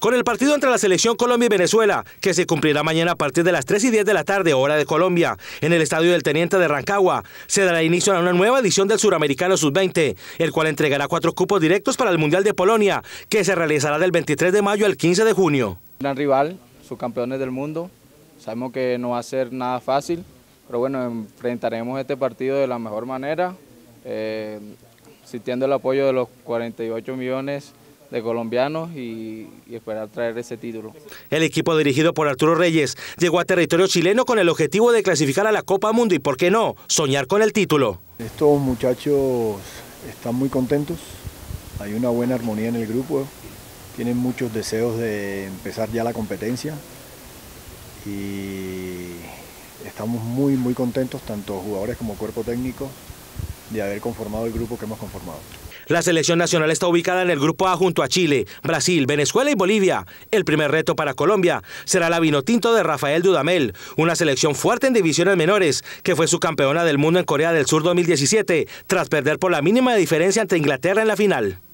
Con el partido entre la selección Colombia y Venezuela, que se cumplirá mañana a partir de las 3:10 de la tarde, hora de Colombia, en el Estadio del Teniente de Rancagua, se dará inicio a una nueva edición del Suramericano Sub-20, el cual entregará 4 cupos directos para el Mundial de Polonia, que se realizará del 23 de mayo al 15 de junio. Gran rival, subcampeones del mundo, sabemos que no va a ser nada fácil, pero bueno, enfrentaremos este partido de la mejor manera, sintiendo el apoyo de los 48 millones de colombianos y esperar traer ese título. El equipo dirigido por Arturo Reyes llegó a territorio chileno con el objetivo de clasificar a la Copa Mundo y, ¿por qué no?, soñar con el título. Estos muchachos están muy contentos, hay una buena armonía en el grupo, tienen muchos deseos de empezar ya la competencia y estamos muy contentos, tanto jugadores como cuerpo técnico, de haber conformado el grupo que hemos conformado. La selección nacional está ubicada en el grupo A junto a Chile, Brasil, Venezuela y Bolivia. El primer reto para Colombia será la Vinotinto de Rafael Dudamel, una selección fuerte en divisiones menores, que fue subcampeona del mundo en Corea del Sur 2017, tras perder por la mínima diferencia ante Inglaterra en la final.